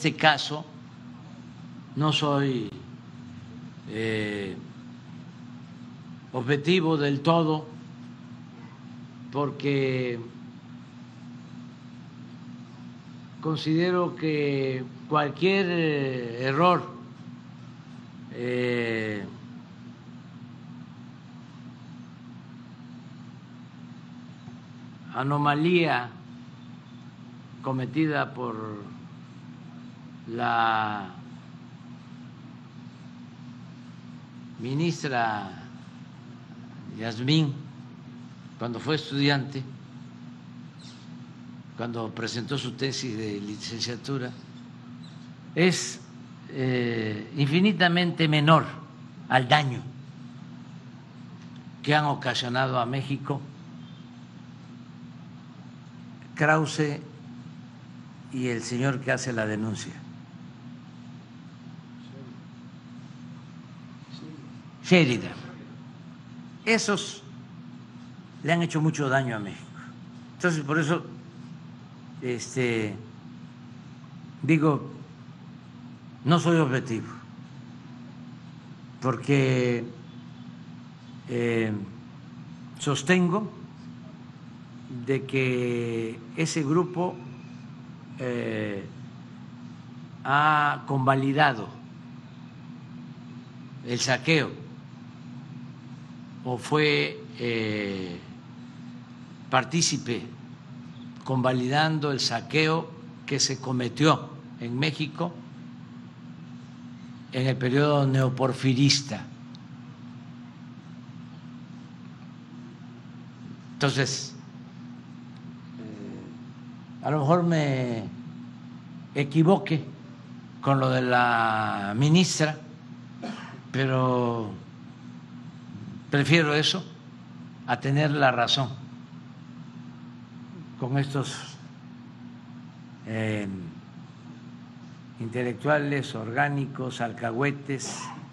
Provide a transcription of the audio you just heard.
este caso no soy objetivo del todo, porque considero que cualquier error anomalía cometida por la ministra Yasmín cuando fue estudiante, cuando presentó su tesis de licenciatura, es infinitamente menor al daño que han ocasionado a México Krause y el señor que hace la denuncia. Sheridan. Esos le han hecho mucho daño a México. Entonces, por eso digo, no soy objetivo, porque sostengo de que ese grupo ha convalidado el saqueo o fue partícipe convalidando el saqueo que se cometió en México en el periodo neoporfirista. Entonces, a lo mejor me equivoque con lo de la ministra, pero prefiero eso a tener la razón con estos intelectuales orgánicos, alcahuetes